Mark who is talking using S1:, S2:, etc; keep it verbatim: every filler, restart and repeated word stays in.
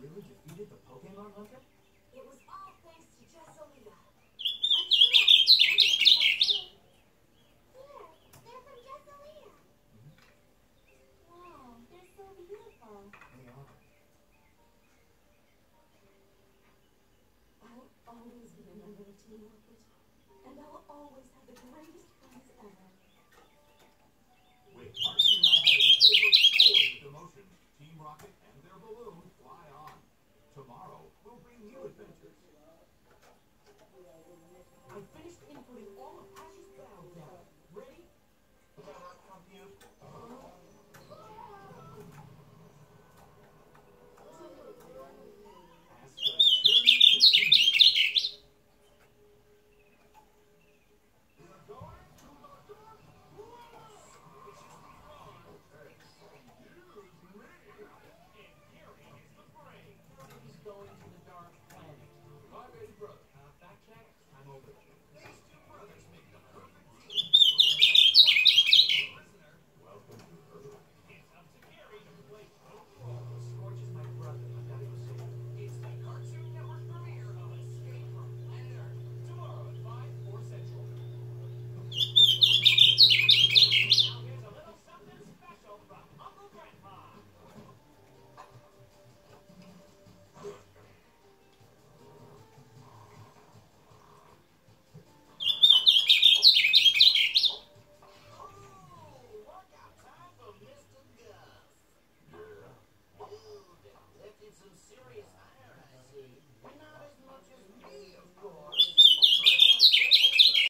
S1: really defeated the Pokemon Hunter?
S2: It was all thanks to Jessalina. I'm sure I can tell you about too. Here, they're from Jessalina.
S1: Mm-hmm.
S2: Wow, they're so beautiful.
S1: They are.
S2: I'll always be a member of Team Rocket, and I will always have the greatest friends ever.
S1: With Hearts United overflowing with emotion, Team Rocket